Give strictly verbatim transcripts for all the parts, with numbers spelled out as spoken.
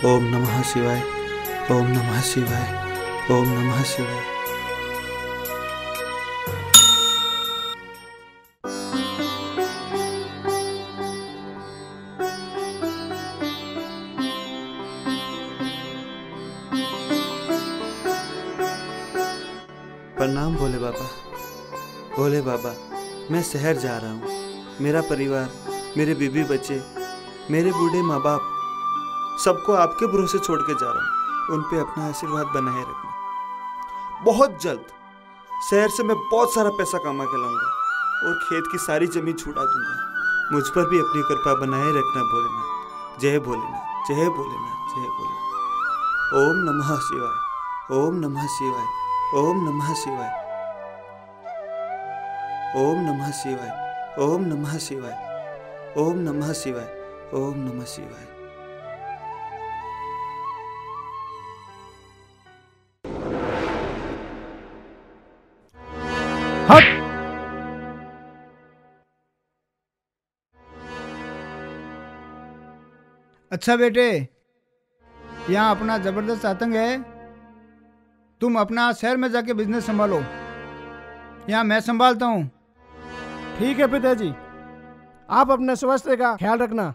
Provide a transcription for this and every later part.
ओम नमः शिवाय, ओम नमः शिवाय, ओम नमः शिवाय। प्रणाम भोले बाबा। भोले बाबा, मैं शहर जा रहा हूँ। मेरा परिवार, मेरे बीबी बच्चे, मेरे बूढ़े माँ बाप, सबको आपके भरोसे छोड़ के जा रहा हूँ। उन पे अपना आशीर्वाद बनाए रखना। बहुत जल्द शहर से मैं बहुत सारा पैसा कमा के लाऊंगा और खेत की सारी जमीन छुड़ा दूंगा। मुझ पर भी अपनी कृपा बनाए रखना भोलेनाथ। जय भोलेनाथ, जय भोलेनाथ, जय भोलेनाथ। ओम नमः शिवाय, ओम नमः शिवाय, ओम नमः शिवाय, ओम नमः शिवाय, ओम नमः शिवाय, ओम नमः शिवाय, ओम नमः शिवाय। हट! अच्छा बेटे, यहाँ अपना जबरदस्त आतंक है। तुम अपना शहर में जाके बिजनेस संभालो, यहाँ मैं संभालता हूँ। ठीक है पिताजी, आप अपने स्वास्थ्य का ख्याल रखना।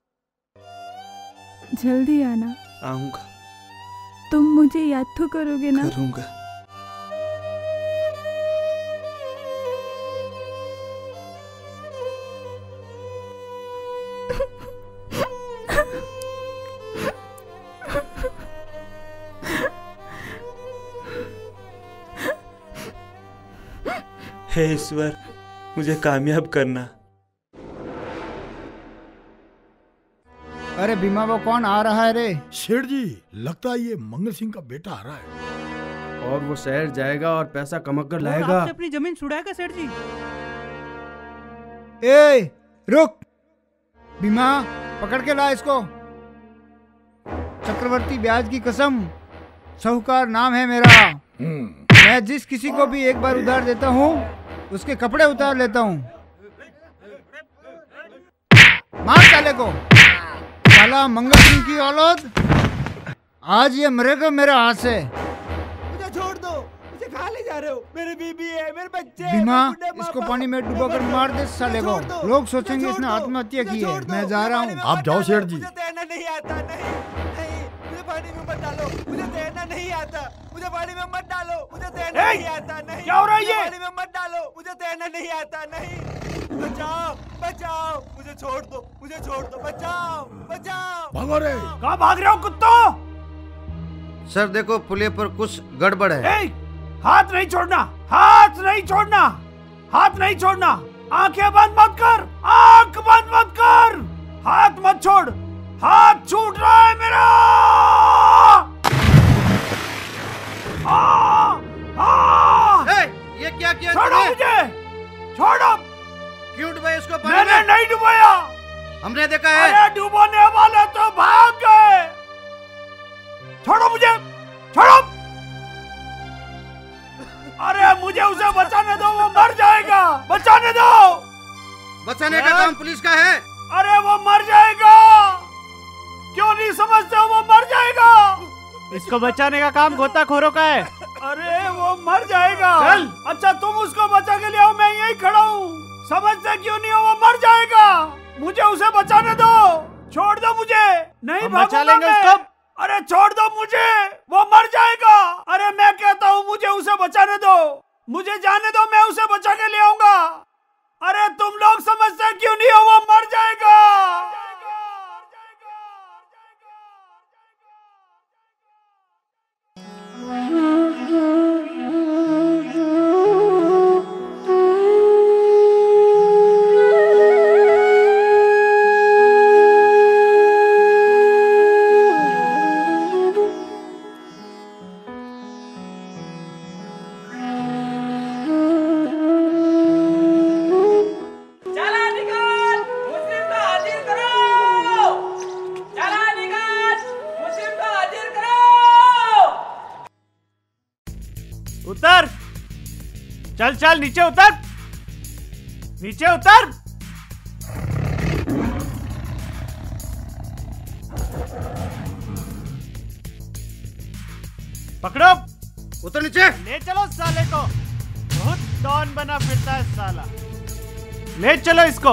जल्दी आना। आऊंगा। तुम मुझे याद तो करोगे ना? करूंगा। हे ईश्वर, मुझे कामयाब करना। अरे भीमा, वो कौन आ रहा है रे? सेठ जी, लगता है ये मंगल सिंह का बेटा आ रहा है। और वो शहर जाएगा और पैसा कमा कर लाएगा। आपसे अपनी जमीन छुड़ाएगा सेठ जी। ए, रुक! भीमा, पकड़ के ला इसको। चक्रवर्ती ब्याज की कसम, साहूकार नाम है मेरा। मैं जिस किसी को भी एक बार उधार देता हूँ, उसके कपड़े उतार लेता हूँ। मार साले को। साला मंगल सिंह की औलाद, आज ये मरेगा मेरे हाथ से। मुझे छोड़ दो, मुझे कहाँ ले जा रहे हो? मेरे बीबी है, मेरे बच्चे। भीमा, इसको पानी में डुबाकर मार दे साले को। लोग सोचेंगे इसने आत्महत्या की है। मैं जा रहा हूँ। आप जाओ सेठ जी। मुझे तैरना नहीं आता। नहीं नहीं, मुझे पानी में मत डालो। मुझे तैरना नहीं आता। मुझे पानी में मत डालो। मुझे तैरना नहीं आता। नहीं, क्या हो रहा है ये? पानी में मत डालो। मुझे तैरना नहीं आता। नहीं, बचाओ, बचाओ, मुझे छोड़ दो, मुझे छोड़ दो, बचाओ, बचाओ। भागो रे। कहाँ भाग रहे हो कुत्तों? सर देखो, पुलिया पर कुछ गड़बड़ है। ए, हाथ नहीं छोड़ना, हाथ नहीं छोड़ना, हाथ नहीं छोड़ना। आंखें बंद मत कर, आंख बंद मत कर, हाथ मत छोड़। हाथ छूट रहा है मेरा। आ, आ, ए, ये क्या किया छोड़ो तूने? मुझे, छोड़ो। क्यों डुबाया इसको पानी मैंने में? नहीं डुबाया। हमने देखा है। अरे डुबाने वाले तो भाग गए। छोड़ो मुझे, छोड़ो। अरे मुझे उसे बचाने दो, वो मर जाएगा। बचाने दो। बचाने का काम पुलिस का है। अरे वो मर जाएगा। क्यों नहीं समझते हो? वो मर जाएगा। इसको बचाने का काम गोताखोरों का है। अरे वो मर जाएगा। चल। अच्छा तुम उसको बचा के ले आओ, मैं यही खड़ा हूँ। समझते क्यों नहीं हो? वो मर जाएगा। मुझे उसे बचाने दो। छोड़ दो मुझे। नहीं हम बचा भागूंगा लेंगे मैं। उसको। अरे छोड़ दो मुझे, वो मर जाएगा। अरे मैं कहता हूँ मुझे उसे बचाने दो। मुझे जाने दो, मैं उसे बचा के ले आऊंगा। अरे तुम लोग समझते क्यों नहीं हो? वो मर जाएगा। उतर, चल चल नीचे उतर, नीचे उतर। पकड़ो, उतर नीचे। ले चलो साले को, बहुत डॉन बना फिरता है साला। ले चलो इसको।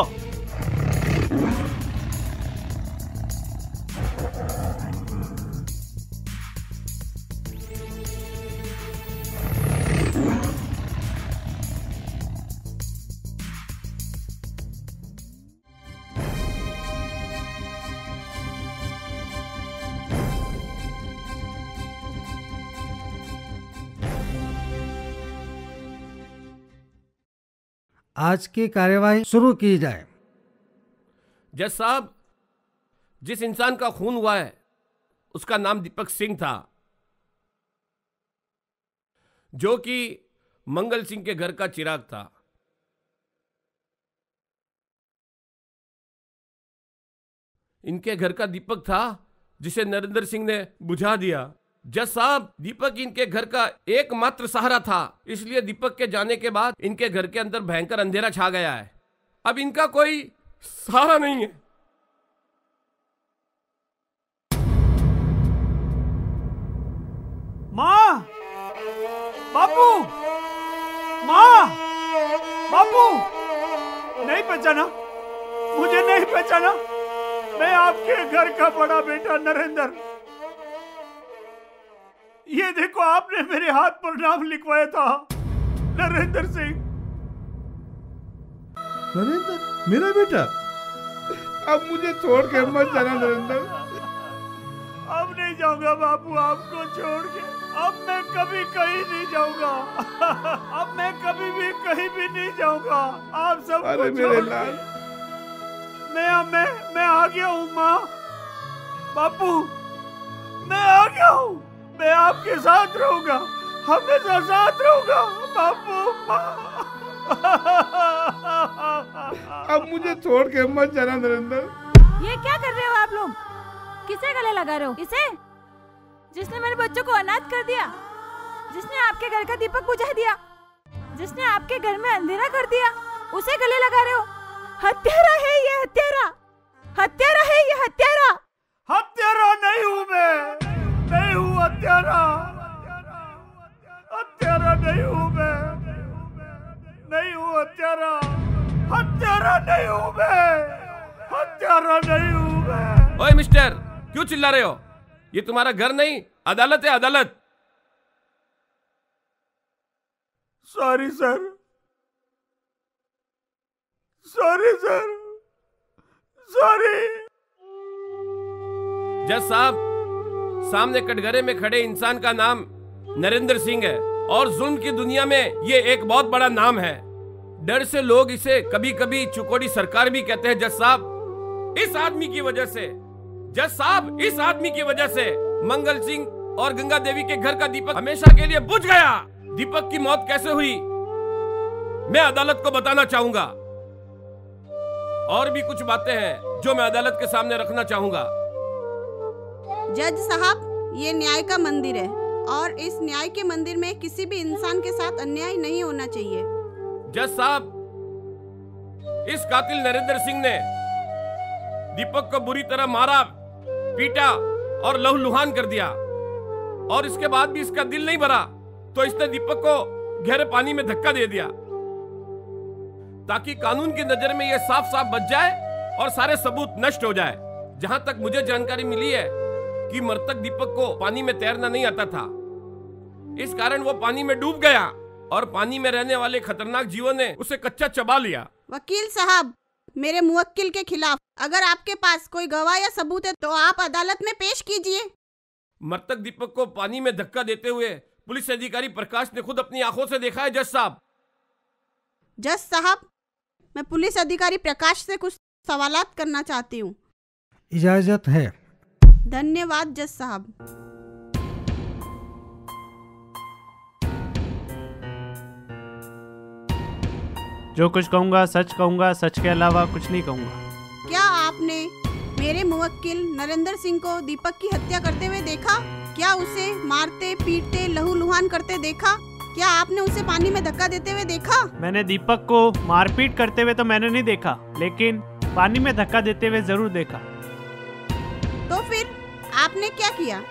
आज की कार्यवाही शुरू की जाए। जज साहब, जिस इंसान का खून हुआ है उसका नाम दीपक सिंह था, जो कि मंगल सिंह के घर का चिराग था। इनके घर का दीपक था जिसे नरेंद्र सिंह ने बुझा दिया। जज साहब, दीपक इनके घर का एकमात्र सहारा था, इसलिए दीपक के जाने के बाद इनके घर के अंदर भयंकर अंधेरा छा गया है। अब इनका कोई सहारा नहीं है। माँ, बापू, माँ, बापू, नहीं पहचाना, मुझे नहीं पहचाना। मैं आपके घर का बड़ा बेटा नरेंद्र। ये देखो, आपने मेरे हाथ पर नाम लिखवाया था, नरेंद्र सिंह। नरेंद्र, मेरा बेटा, अब मुझे छोड़ के मत जाना नरेंद्र। अब नहीं जाऊंगा बापू आपको छोड़ के। अब मैं कभी कहीं नहीं जाऊंगा। अब मैं कभी भी कहीं भी नहीं जाऊंगा। आप सब अरे मेरे लाल, मैं मैं मैं आ गया हूँ माँ, बापू, मैं आ गया हूँ। मैं आपके साथ रहूंगा, हमेशा साथ रहूंगा बापू, माँ। अब मुझे छोड़ के मत जाना नरेंद्र। ये क्या कर रहे हो आप लोग? किसे गले लगा रहे हो? इसे, जिसने मेरे बच्चों को अनाथ कर दिया, जिसने आपके घर का दीपक बुझा दिया, जिसने आपके घर में अंधेरा कर दिया, उसे गले लगा रहे हो? हत्यारा है ये, हत्यारा, हत्यारा है ये, हत्यारा। हत्यारा नहीं हूँ मैं, नहीं हूँ हत्यारा, हत्यारा नहीं हूँ मैं, नहीं हूँ हत्यारा, हत्यारा नहीं हूँ मैं, हत्यारा नहीं हूँ मैं। ओए मिस्टर, क्यों चिल्ला रहे हो? ये तुम्हारा घर नहीं, अदालत है, अदालत। Sorry sir, sorry sir, sorry. जज साहब, सामने कटघरे में खड़े इंसान का नाम नरेंद्र सिंह है और जुल्म की दुनिया में ये एक बहुत बड़ा नाम है। डर से लोग इसे कभी कभी चुकोड़ी सरकार भी कहते हैं। जज साहब, इस आदमी की वजह से, जज साहब, इस आदमी की वजह से मंगल सिंह और गंगा देवी के घर का दीपक हमेशा के लिए बुझ गया। दीपक की मौत कैसे हुई, मैं अदालत को बताना चाहूंगा। और भी कुछ बातें हैं जो मैं अदालत के सामने रखना चाहूंगा। जज साहब, ये न्याय का मंदिर है और इस न्याय के मंदिर में किसी भी इंसान के साथ अन्याय नहीं होना चाहिए। जज साहब, इस कातिल नरेंद्र सिंह ने दीपक को बुरी तरह मारा, पीटा और लहूलुहान कर दिया, और इसके बाद भी इसका दिल नहीं भरा तो इसने दीपक को गहरे पानी में धक्का दे दिया ताकि कानून की नजर में यह साफ साफ बच जाए और सारे सबूत नष्ट हो जाए। जहां तक मुझे जानकारी मिली है कि मृतक दीपक को पानी में तैरना नहीं आता था, इस कारण वो पानी में डूब गया और पानी में रहने वाले खतरनाक जीवों ने उसे कच्चा चबा लिया। वकील साहब, मेरे मुवक्किल के खिलाफ अगर आपके पास कोई गवाह या सबूत है तो आप अदालत में पेश कीजिए। मृतक दीपक को पानी में धक्का देते हुए पुलिस अधिकारी प्रकाश ने खुद अपनी आंखों से देखा है। जज साहब, जज साहब, मैं पुलिस अधिकारी प्रकाश से कुछ सवालात करना चाहती हूँ। इजाजत है। धन्यवाद जज साहब। जो कुछ कहूंगा सच कहूंगा, सच के अलावा कुछ नहीं कहूंगा। क्या आपने मेरे मुवक्किल नरेंद्र सिंह को दीपक की हत्या करते हुए देखा? क्या उसे मारते, पीटते, लहूलुहान करते देखा? क्या आपने उसे पानी में धक्का देते हुए देखा? मैंने दीपक को मारपीट करते हुए तो मैंने नहीं देखा, लेकिन पानी में धक्का देते हुए जरूर देखा। तो फिर आपने क्या किया?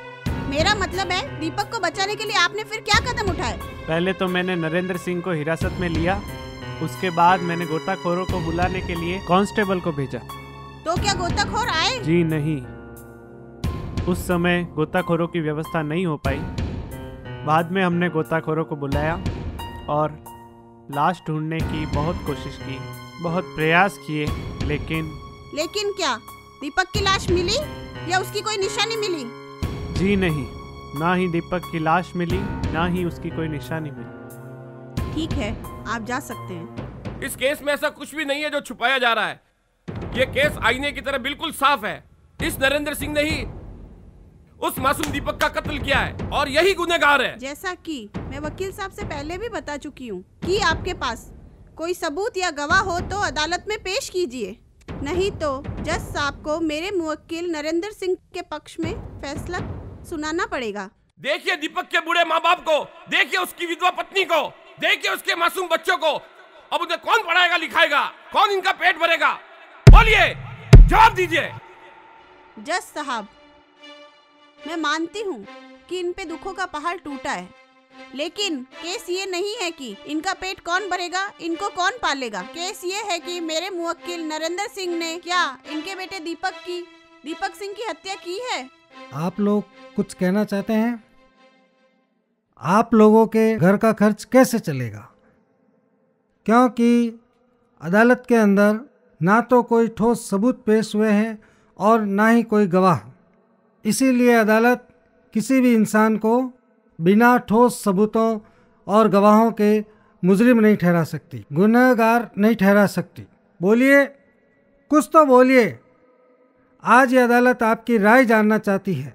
मेरा मतलब है दीपक को बचाने के लिए आपने फिर क्या कदम उठाए? पहले तो मैंने नरेंद्र सिंह को हिरासत में लिया, उसके बाद मैंने गोताखोरों को बुलाने के लिए कांस्टेबल को भेजा। तो क्या गोताखोर आए? जी नहीं, उस समय गोताखोरों की व्यवस्था नहीं हो पाई। बाद में हमने गोताखोरों को बुलाया और लाश ढूंढने की बहुत कोशिश की, बहुत प्रयास किए, लेकिन लेकिन क्या दीपक की लाश मिली या उसकी कोई निशानी मिली? जी नहीं, ना ही दीपक की लाश मिली, ना ही उसकी कोई निशानी मिली। ठीक है, आप जा सकते हैं। इस केस में ऐसा कुछ भी नहीं है जो छुपाया जा रहा है। ये केस आईने की तरह बिल्कुल साफ है। इस नरेंद्र सिंह ने ही उस मासूम दीपक का कत्ल किया है और यही गुनहगार है। जैसा कि मैं वकील साहब से पहले भी बता चुकी हूँ कि आपके पास कोई सबूत या गवाह हो तो अदालत में पेश कीजिए, नहीं तो जज साहब को मेरे मुवक्किल नरेंद्र सिंह के पक्ष में फैसला सुनाना पड़ेगा। देखिए दीपक के बूढ़े माँ बाप को, देखिए उसकी विधवा पत्नी को, देखिए उसके मासूम बच्चों को। अब उन्हें कौन पढ़ाएगा लिखाएगा, कौन इनका पेट भरेगा? बोलिए, जवाब दीजिए। जज साहब, मैं मानती हूँ कि इन पे दुखों का पहाड़ टूटा है, लेकिन केस ये नहीं है कि इनका पेट कौन भरेगा, इनको कौन पालेगा। केस ये है कि मेरे मुवक्किल नरेंद्र सिंह ने क्या इनके बेटे दीपक की दीपक सिंह की हत्या की है। आप लोग कुछ कहना चाहते हैं? आप लोगों के घर का खर्च कैसे चलेगा? क्योंकि अदालत के अंदर ना तो कोई ठोस सबूत पेश हुए हैं और ना ही कोई गवाह। इसीलिए अदालत किसी भी इंसान को बिना ठोस सबूतों और गवाहों के मुजरिम नहीं ठहरा सकती, गुनहगार नहीं ठहरा सकती। बोलिए, कुछ तो बोलिए। आज ये अदालत आपकी राय जानना चाहती है।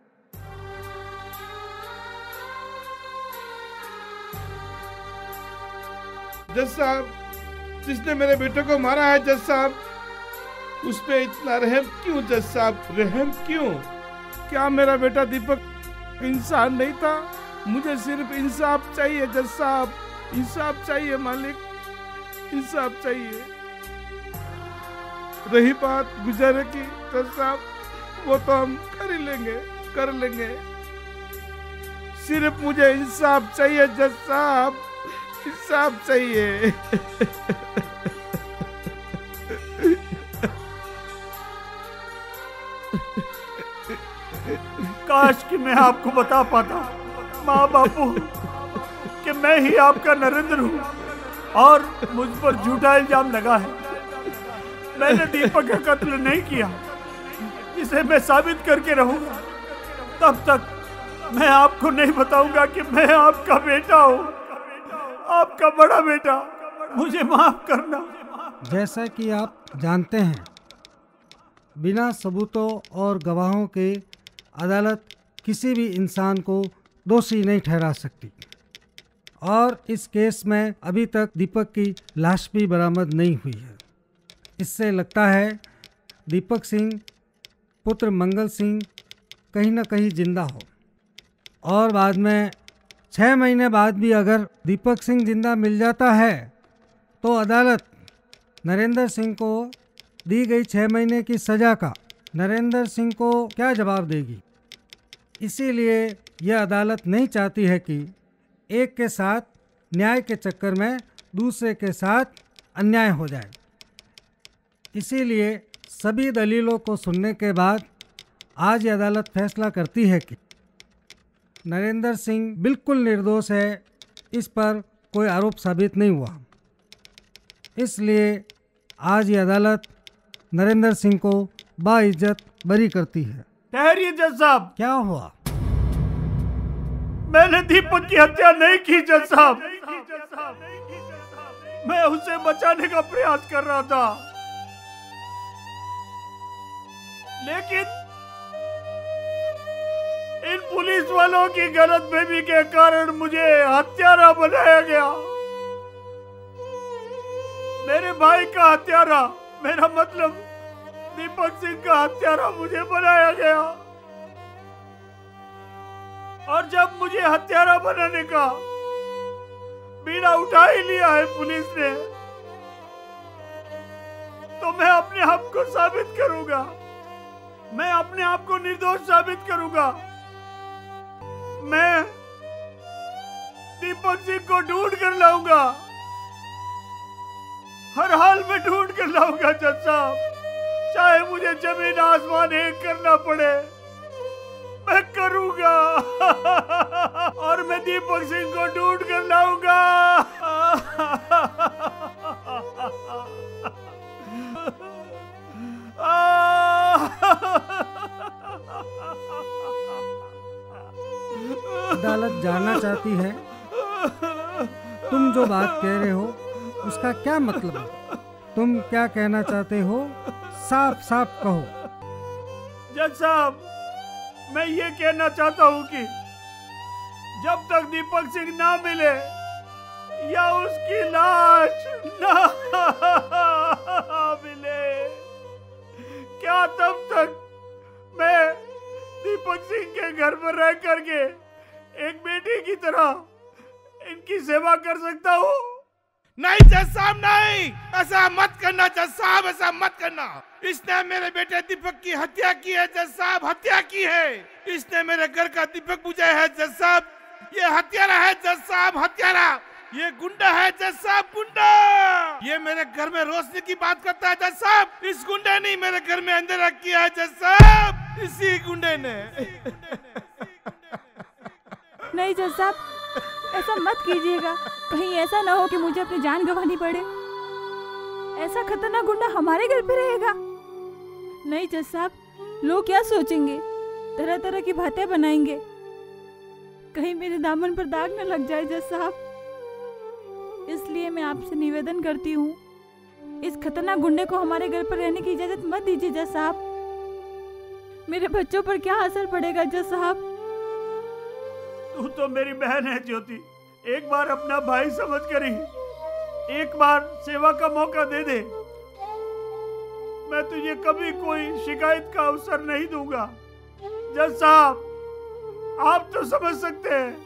जज साहब, जिसने मेरे बेटे को मारा है जज साहब, उस पे इतना रहम क्यों जज साहब, रहम क्यों? क्या मेरा बेटा दीपक इंसान नहीं था? मुझे सिर्फ इंसाफ चाहिए जज साहब, इंसाफ चाहिए मालिक, इंसाफ चाहिए। रही बात गुजारे की जज साहब, वो तो हम कर ही लेंगे, कर लेंगे। सिर्फ मुझे इंसाफ चाहिए जज साहब, इंसाफ चाहिए। काश कि मैं आपको बता पाता माँ बापू कि मैं ही आपका नरेंद्र हूँ और मुझ पर झूठा इल्जाम लगा है। मैंने दीपक का कत्ल नहीं किया, इसे मैं साबित करके रहूंगा। तब तक मैं आपको नहीं बताऊंगा कि मैं आपका बेटा हूँ, आपका बड़ा बेटा। मुझे माफ करना। जैसा कि आप जानते हैं, बिना सबूतों और गवाहों के अदालत किसी भी इंसान को दोषी नहीं ठहरा सकती और इस केस में अभी तक दीपक की लाश भी बरामद नहीं हुई है। इससे लगता है दीपक सिंह पुत्र मंगल सिंह कहीं न कहीं जिंदा हो और बाद में छः महीने बाद भी अगर दीपक सिंह जिंदा मिल जाता है तो अदालत नरेंद्र सिंह को दी गई छः महीने की सज़ा का नरेंद्र सिंह को क्या जवाब देगी। इसीलिए यह अदालत नहीं चाहती है कि एक के साथ न्याय के चक्कर में दूसरे के साथ अन्याय हो जाए। इसीलिए सभी दलीलों को सुनने के बाद आज यह अदालत फैसला करती है कि नरेंद्र सिंह बिल्कुल निर्दोष है, इस पर कोई आरोप साबित नहीं हुआ। इसलिए आज ये अदालत नरेंद्र सिंह को बाइज्जत बरी करती है। ठहरिए जज साहब। क्या हुआ? मैंने दीपक की हत्या नहीं की जज साहब, मैं उसे बचाने का प्रयास कर रहा था, लेकिन इन पुलिस वालों की गलतफहमी के कारण मुझे हत्यारा बनाया गया। मेरे भाई का हत्यारा, मेरा मतलब दीपक सिंह का हत्यारा मुझे बनाया गया और जब मुझे हत्यारा बनाने का बीड़ा उठा ही लिया है पुलिस ने, तो मैं अपने आप को साबित करूंगा, मैं अपने आप को निर्दोष साबित करूंगा। मैं दीपक सिंह को ढूंढ कर लाऊंगा, हर हाल में ढूंढ कर लाऊंगा जज साहब, चाहे मुझे जमीन आसमान एक करना पड़े, मैं करूंगा। और मैं दीपक सिंह को ढूंढ कर लाऊंगा। अदालत जानना चाहती है तुम जो बात कह रहे हो उसका क्या मतलब है? तुम क्या कहना चाहते हो? साफ साफ कहो। जज साहब, मैं ये कहना चाहता हूँ कि जब तक दीपक सिंह ना मिले या उसकी लाश ना मिले, क्या तब तक मैं दीपक सिंह के घर पर रह करके एक बेटी की तरह इनकी सेवा कर सकता हूँ? नहीं जज साहब, नहीं, ऐसा मत करना जज साहब, ऐसा मत करना। इसने मेरे बेटे दीपक की हत्या की है जज साहब, हत्या की है। इसने मेरे घर का दीपक बुझाया है जज साहब। ये हत्यारा है जज साहब, हत्यारा। ये गुंडा है जज साहब, गुंडा। ये मेरे घर में रोशनी की बात करता है जज साहब। इस गुंडे ने मेरे घर में अंधेरा किया है जज साहब, इसी गुंडे ने। नहीं जज साहब, ऐसा मत कीजिएगा, कहीं ऐसा ना हो कि मुझे अपनी जान गंवानी पड़े। ऐसा खतरनाक गुंडा हमारे घर पे रहेगा? नहीं जज साहब, लोग क्या सोचेंगे, तरह तरह की बातें बनाएंगे, कहीं मेरे दामन पर दाग न लग जाए जज साहब। इसलिए मैं आपसे निवेदन करती हूँ, इस खतरनाक गुंडे को हमारे घर पर रहने की इजाजत मत दीजिए जज साहब। मेरे बच्चों पर क्या असर पड़ेगा जज साहब? तू तो मेरी बहन है ज्योति, एक बार अपना भाई समझ कर ही एक बार सेवा का मौका दे दे। मैं तुझे कभी कोई शिकायत का अवसर नहीं दूंगा। जज साहब, आप तो समझ सकते हैं,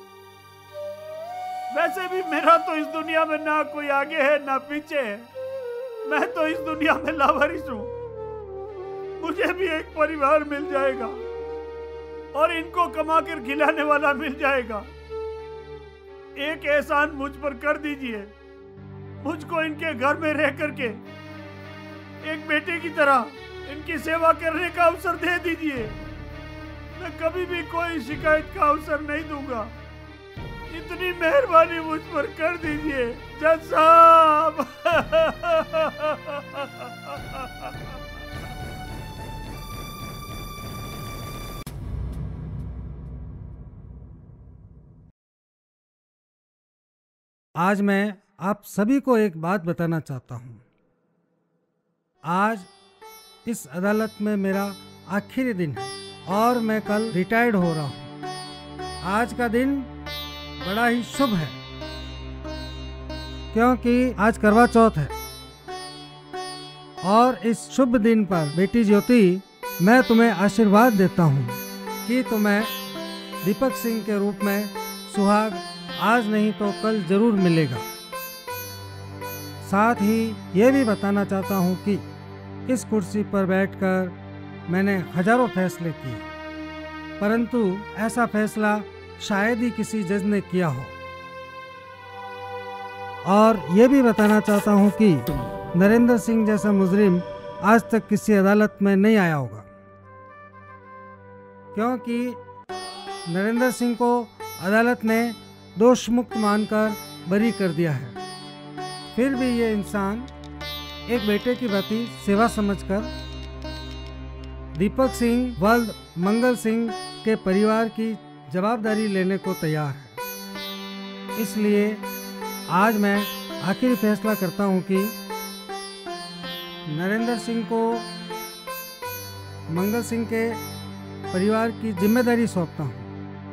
वैसे भी मेरा तो इस दुनिया में ना कोई आगे है ना पीछे है। मैं तो इस दुनिया में लावारिस हूँ। मुझे भी एक परिवार मिल जाएगा और इनको कमा कर खिलाने वाला मिल जाएगा। एक एहसान मुझ पर कर दीजिए, मुझको इनके घर में रह करके एक बेटे की तरह इनकी सेवा करने का अवसर दे दीजिए। मैं कभी भी कोई शिकायत का अवसर नहीं दूंगा। इतनी मेहरबानी मुझ पर कर दीजिए जज साहब। आज मैं आप सभी को एक बात बताना चाहता हूँ। आज इस अदालत में मेरा आखिरी दिन है और मैं कल रिटायर्ड हो रहा हूँ। आज का दिन बड़ा ही शुभ है क्योंकि आज करवा चौथ है और इस शुभ दिन पर बेटी ज्योति, मैं तुम्हें आशीर्वाद देता हूँ कि तुम्हें दीपक सिंह के रूप में सुहाग आज नहीं तो कल जरूर मिलेगा। साथ ही ये भी बताना चाहता हूँ कि इस कुर्सी पर बैठकर मैंने हजारों फैसले किए, परंतु ऐसा फैसला शायद ही किसी जज ने किया हो। और ये भी बताना चाहता हूँ कि नरेंद्र सिंह जैसा मुजरिम आज तक किसी अदालत में नहीं आया होगा, क्योंकि नरेंद्र सिंह को अदालत ने दोष मुक्त मानकर बरी कर दिया है। फिर भी ये इंसान एक बेटे की भांति सेवा समझकर दीपक सिंह व मंगल सिंह के परिवार की जवाबदारी लेने को तैयार है। इसलिए आज मैं आखिरी फैसला करता हूं कि नरेंद्र सिंह को मंगल सिंह के परिवार की जिम्मेदारी सौंपता हूं।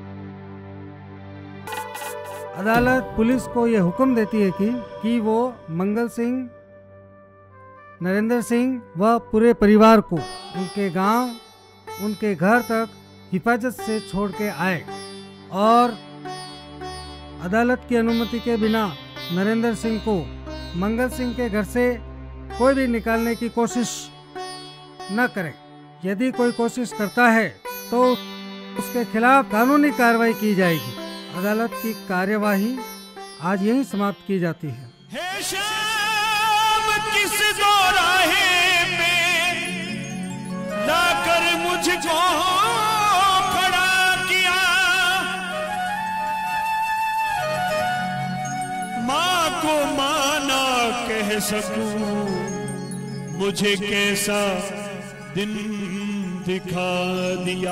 अदालत पुलिस को यह हुक्म देती है कि कि वो मंगल सिंह, नरेंद्र सिंह व पूरे परिवार को उनके गांव, उनके घर तक हिफाजत से छोड़ के आए और अदालत की अनुमति के बिना नरेंद्र सिंह को मंगल सिंह के घर से कोई भी निकालने की कोशिश न करे। यदि कोई कोशिश करता है तो उसके खिलाफ कानूनी कार्रवाई की जाएगी। अदालत की कार्यवाही आज यहीं समाप्त की जाती है। हे शाम किस दोराहे पे लाकर मुझको खड़ा किया, माँ को माना कह सकूं, मुझे कैसा दिन दिखा दिया।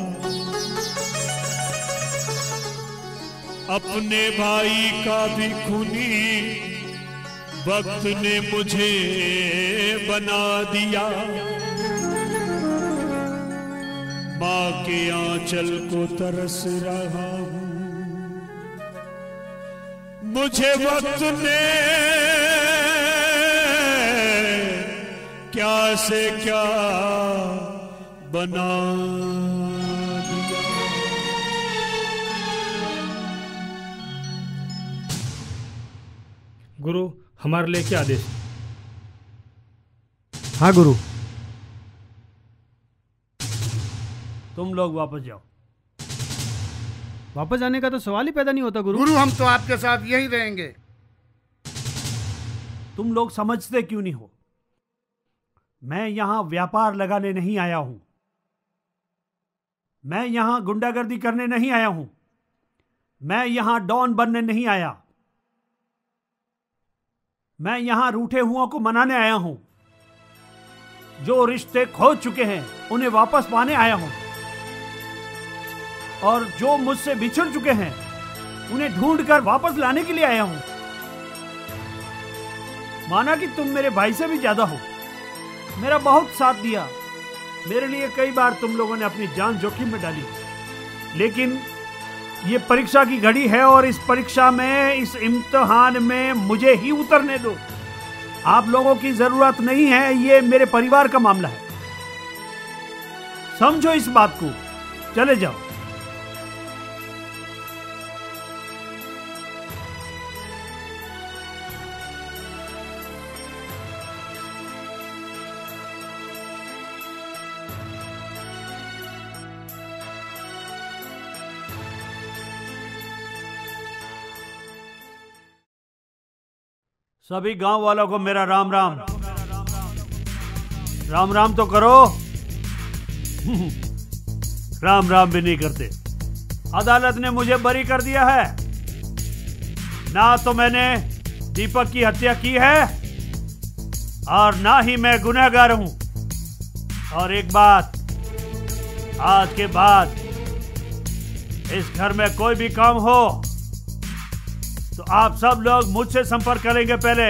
अपने भाई का भी खूनी वक्त ने मुझे बना दिया। माँ के आंचल को तरस रहा हूँ, मुझे वक्त ने क्या से क्या बना दिया। गुरु, हमारे लिए क्या आदेश? हाँ गुरु। तुम लोग वापस जाओ। वापस जाने का तो सवाल ही पैदा नहीं होता गुरु। गुरु, हम तो आपके साथ यहीं रहेंगे। तुम लोग समझते क्यों नहीं हो? मैं यहां व्यापार लगाने नहीं आया हूं, मैं यहां गुंडागर्दी करने नहीं आया हूं, मैं यहां डॉन बनने नहीं आया, मैं यहां रूठे हुओं को मनाने आया हूं। जो रिश्ते खो चुके हैं उन्हें वापस पाने आया हूं, और जो मुझसे बिछड़ चुके हैं उन्हें ढूंढकर वापस लाने के लिए आया हूं। माना कि तुम मेरे भाई से भी ज्यादा हो, मेरा बहुत साथ दिया, मेरे लिए कई बार तुम लोगों ने अपनी जान जोखिम में डाली, लेकिन ये परीक्षा की घड़ी है और इस परीक्षा में, इस इम्तिहान में मुझे ही उतरने दो। आप लोगों की जरूरत नहीं है, ये मेरे परिवार का मामला है। समझो इस बात को, चले जाओ। सभी गांव वालों को मेरा राम राम। राम राम तो करो। राम राम भी नहीं करते। अदालत ने मुझे बरी कर दिया है। ना तो मैंने दीपक की हत्या की है और ना ही मैं गुनहगार हूं। और एक बात, आज के बाद इस घर में कोई भी काम हो तो आप सब लोग मुझसे संपर्क करेंगे पहले,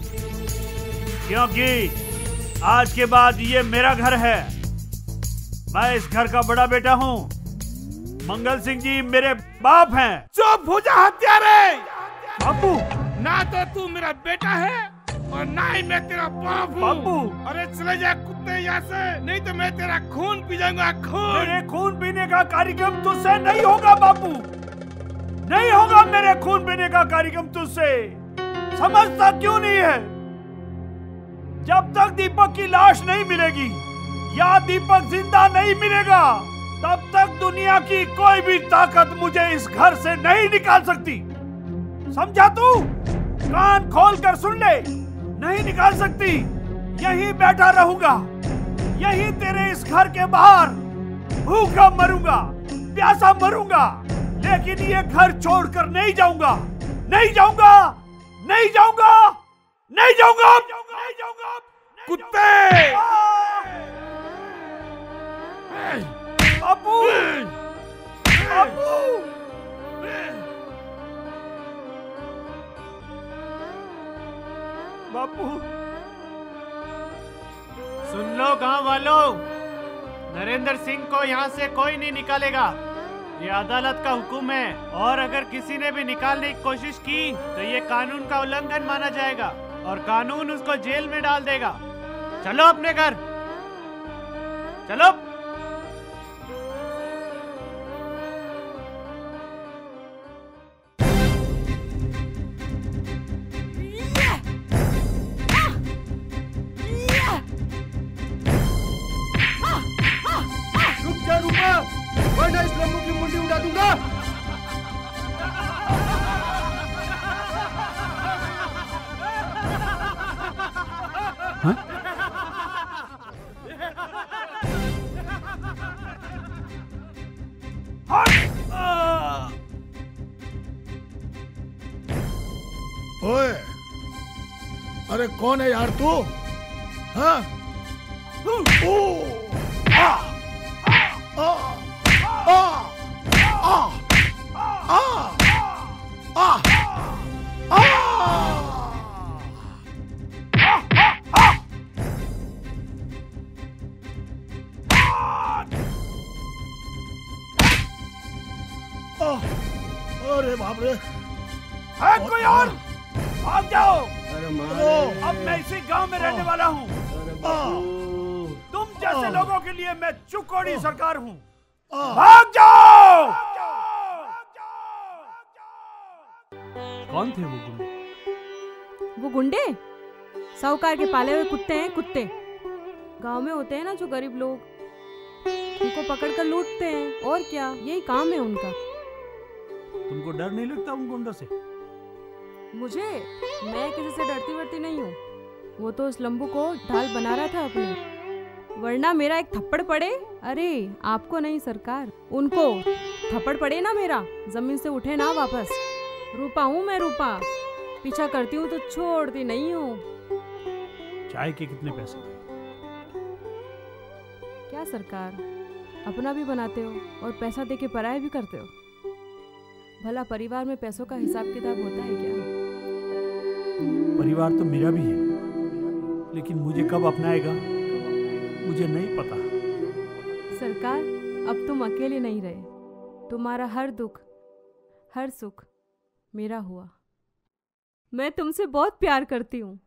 क्योंकि आज के बाद ये मेरा घर है। मैं इस घर का बड़ा बेटा हूँ। मंगल सिंह जी मेरे बाप हैं। चुप हो जा हत्यारे। बापू, ना तो तू मेरा बेटा है और ना ही मैं तेरा बाप हूँ। बापू, अरे चले जा कुत्ते यहाँ से, नहीं तो मैं तेरा खून पी जाऊंगा। खून। मेरे खून पीने का कार्यक्रम तुझसे नहीं होगा बापू, नहीं होगा मेरे खून पीने का कार्यक्रम तुझसे। समझता क्यों नहीं है? जब तक दीपक की लाश नहीं मिलेगी या दीपक जिंदा नहीं मिलेगा, तब तक दुनिया की कोई भी ताकत मुझे इस घर से नहीं निकाल सकती। समझा तू? कान खोल कर सुन ले, नहीं निकाल सकती। यहीं बैठा रहूंगा, यहीं तेरे इस घर के बाहर भूखा मरूंगा, प्यासा मरूंगा, लेकिन ये घर छोड़कर नहीं जाऊंगा, नहीं जाऊंगा, नहीं जाऊंगा, नहीं जाऊंगा, नहीं जाऊंगा। कुत्ते! बापू, बापू, बापू, सुन लो गांव वालों, नरेंद्र सिंह को यहाँ से कोई नहीं निकालेगा। ये अदालत का हुक्म है, और अगर किसी ने भी निकालने की कोशिश की तो ये कानून का उल्लंघन माना जाएगा और कानून उसको जेल में डाल देगा। चलो अपने घर, चलो। रुक जा, रुक जा। वरना इस लम्बू की मुंडी उड़ा दूंगा। हाँ? ओए, अरे कौन है यार तू? हाँ? ओ, आ, आ, आ, आ, आ, आ, आ, अरे बाप रे! है कोई और? भाग जाओ! अब मैं इसी गांव में रहने वाला हूँ। तुम जैसे लोगों के लिए मैं चुकोड़ी सरकार हूँ। भाग जाओ! कौन थे वो गुंडे? वो गुंडे साहूकार के पाले हुए कुत्ते हैं, कुत्ते। गांव में होते हैं ना जो गरीब लोग, उनको पकड़कर लूटते हैं, और क्या, यही काम है उनका। तुमको डर नहीं लगता उन गुंडों से? मुझे? मैं किसी से डरती वरती नहीं हूँ। वो तो उस लंबू को ढाल बना रहा था अपनी, वरना मेरा एक थप्पड़ पड़े। अरे आपको नहीं सरकार, उनको थप्पड़ पड़े ना मेरा, जमीन से उठे ना वापस। रूपा हूँ मैं, रूपा। पीछा करती हूँ तो छोड़ती नहीं हूँ। चाय के कितने पैसे? क्या सरकार, अपना भी बनाते हो और पैसा देके पराया भी करते हो। भला परिवार में पैसों का हिसाब किताब होता है क्या? परिवार तो मेरा भी है, लेकिन मुझे कब अपनाएगा मुझे नहीं पता। सरकार, अब तुम अकेले नहीं रहे। तुम्हारा हर दुख, हर सुख मेरा हुआ। मैं तुमसे बहुत प्यार करती हूँ।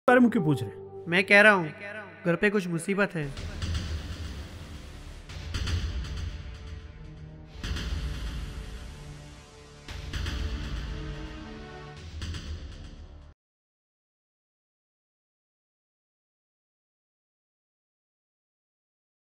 बारे में क्यों पूछ रहे? मैं कह रहा हूँ घर पे कुछ मुसीबत है।